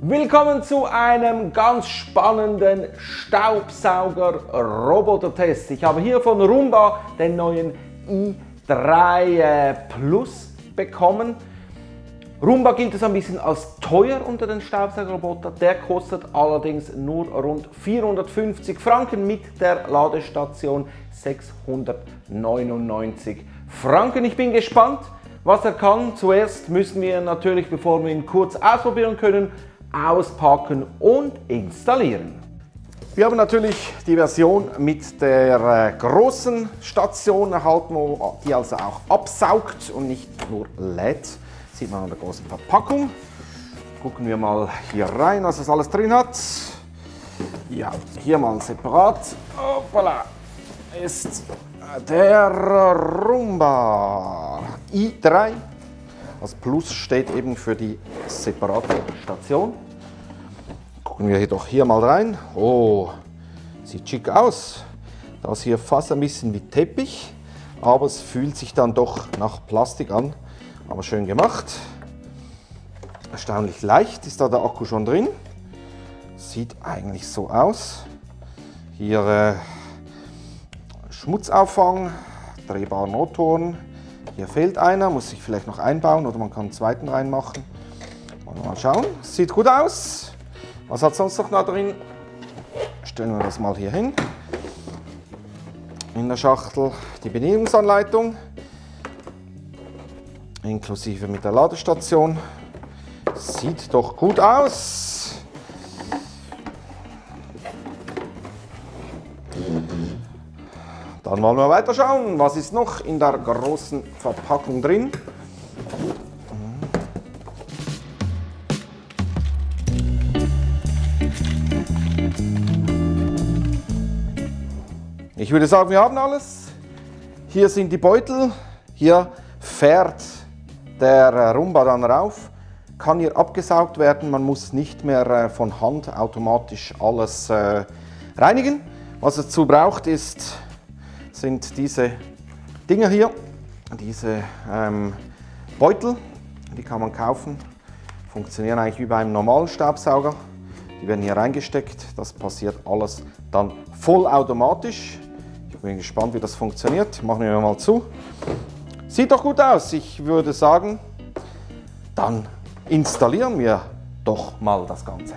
Willkommen zu einem ganz spannenden Staubsauger-Roboter-Test. Ich habe hier von Roomba den neuen i3 Plus bekommen. Roomba gilt es ein bisschen als teuer unter den Staubsaugerroboter. Der kostet allerdings nur rund 450 Franken mit der Ladestation 699 Franken. Ich bin gespannt, was er kann. Zuerst müssen wir natürlich, bevor wir ihn kurz ausprobieren können, auspacken und installieren. Wir haben natürlich die Version mit der großen Station erhalten, die also auch absaugt und nicht nur lädt. Sieht man an der großen Verpackung. Gucken wir mal hier rein, was das alles drin hat. Ja, hier mal separat. Hoppala. Ist der Roomba i3. Das Plus steht eben für die separate Station. Gucken wir jedoch hier mal rein. Oh, sieht schick aus. Das hier fast ein bisschen wie Teppich, aber es fühlt sich dann doch nach Plastik an. Aber schön gemacht. Erstaunlich leicht ist da der Akku schon drin. Sieht eigentlich so aus. Hier Schmutzauffang, drehbare Motoren. Hier fehlt einer, muss ich vielleicht noch einbauen oder man kann einen zweiten reinmachen. Mal schauen, sieht gut aus. Was hat sonst noch da drin? Stellen wir das mal hier hin. In der Schachtel die Bedienungsanleitung, inklusive mit der Ladestation. Sieht doch gut aus. Dann wollen wir weiter schauen, was ist noch in der großen Verpackung drin. Ich würde sagen, wir haben alles. Hier sind die Beutel. Hier fährt der Roomba dann rauf. Kann hier abgesaugt werden. Man muss nicht mehr von Hand automatisch alles reinigen. Was es dazu braucht, sind diese Dinger hier, diese Beutel, die kann man kaufen, funktionieren eigentlich wie bei einem normalen Staubsauger. Die werden hier reingesteckt, das passiert alles dann vollautomatisch. Ich bin gespannt, wie das funktioniert. Machen wir mal zu. Sieht doch gut aus. Ich würde sagen, dann installieren wir doch mal das Ganze.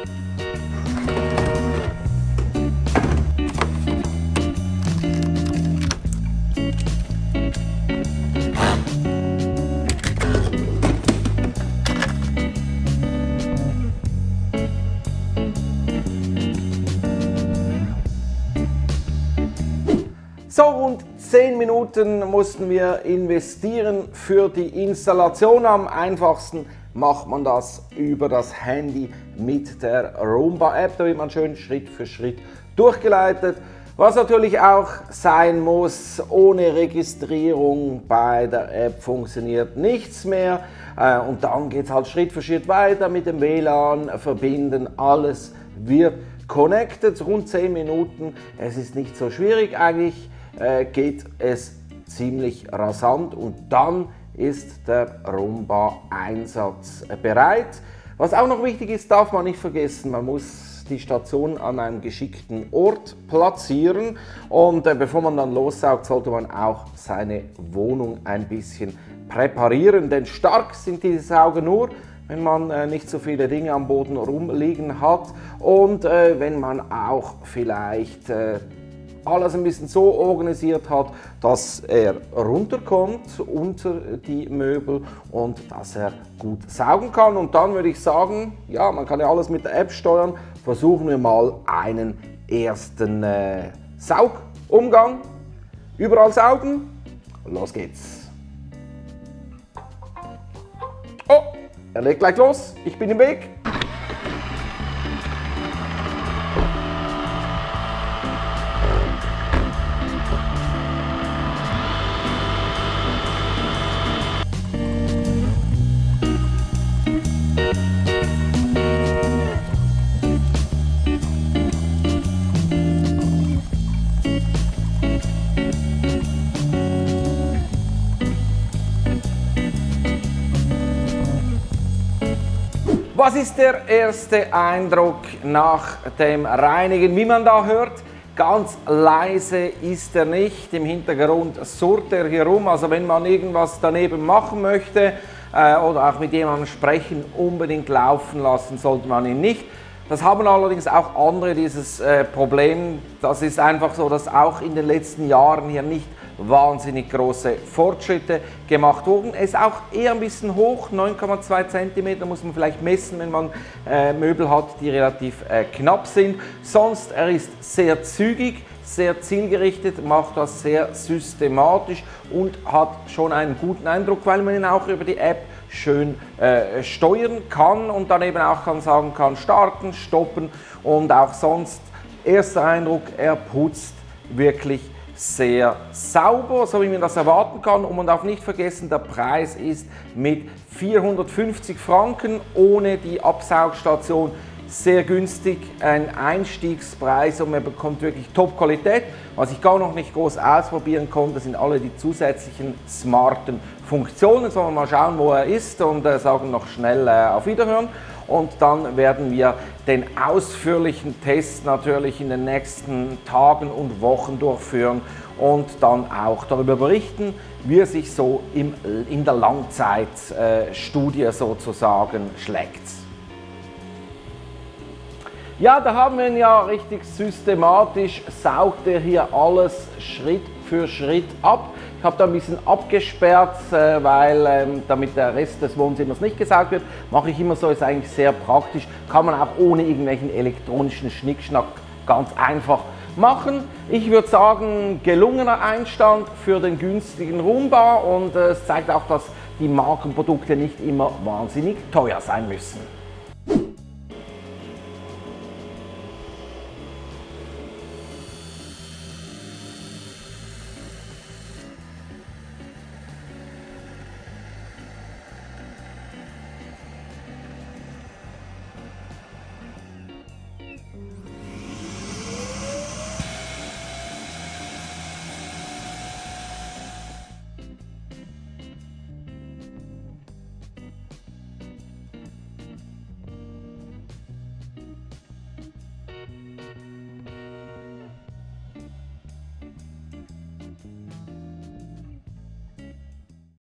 So, rund 10 Minuten mussten wir investieren für die Installation. Am einfachsten macht man das über das Handy mit der Roomba-App. Da wird man schön Schritt für Schritt durchgeleitet. Was natürlich auch sein muss, ohne Registrierung bei der App funktioniert nichts mehr. Und dann geht es halt Schritt für Schritt weiter mit dem WLAN, verbinden, alles wird connected. Rund 10 Minuten, es ist nicht so schwierig eigentlich. Geht es ziemlich rasant und dann ist der Roomba einsatzbereit. Was auch noch wichtig ist, darf man nicht vergessen, man muss die Station an einem geschickten Ort platzieren und bevor man dann lossaugt, sollte man auch seine Wohnung ein bisschen präparieren, denn stark sind diese Sauger nur, wenn man nicht so viele Dinge am Boden rumliegen hat und wenn man auch vielleicht alles ein bisschen so organisiert hat, dass er runterkommt unter die Möbel und dass er gut saugen kann. Und dann würde ich sagen, ja, man kann ja alles mit der App steuern. Versuchen wir mal einen ersten Saugumgang. Überall saugen. Los geht's. Oh, er legt gleich los. Ich bin im Weg. Was ist der erste Eindruck nach dem Reinigen? Wie man da hört, ganz leise ist er nicht. Im Hintergrund surrt er hier rum. Also wenn man irgendwas daneben machen möchte oder auch mit jemandem sprechen, unbedingt laufen lassen sollte man ihn nicht. Das haben allerdings auch andere, dieses Problem. Das ist einfach so, dass auch in den letzten Jahren hier nicht wahnsinnig große Fortschritte gemacht wurden. Er ist auch eher ein bisschen hoch, 9,2 cm muss man vielleicht messen, wenn man Möbel hat, die relativ knapp sind. Sonst, er ist sehr zügig, sehr zielgerichtet, macht das sehr systematisch und hat schon einen guten Eindruck, weil man ihn auch über die App schön steuern kann und dann eben auch sagen kann, starten, stoppen und auch sonst. Erster Eindruck, er putzt wirklich sehr sauber, so wie man das erwarten kann. Und man darf nicht vergessen, der Preis ist mit 450 Franken ohne die Absaugstation sehr günstig, ein Einstiegspreis und man bekommt wirklich Top-Qualität. Was ich gar noch nicht groß ausprobieren konnte, sind alle die zusätzlichen smarten Funktionen. Sollen wir mal schauen, wo er ist und sagen noch schnell auf Wiederhören. Und dann werden wir den ausführlichen Test natürlich in den nächsten Tagen und Wochen durchführen und dann auch darüber berichten, wie er sich so in der Langzeitstudie sozusagen schlägt. Ja, da haben wir ihn ja richtig systematisch, saugt er hier alles Schritt für Schritt ab. Ich habe da ein bisschen abgesperrt, weil damit der Rest des Wohnzimmers nicht gesaugt wird, mache ich immer so, ist eigentlich sehr praktisch, kann man auch ohne irgendwelchen elektronischen Schnickschnack ganz einfach machen. Ich würde sagen, gelungener Einstand für den günstigen Roomba und es zeigt auch, dass die Markenprodukte nicht immer wahnsinnig teuer sein müssen.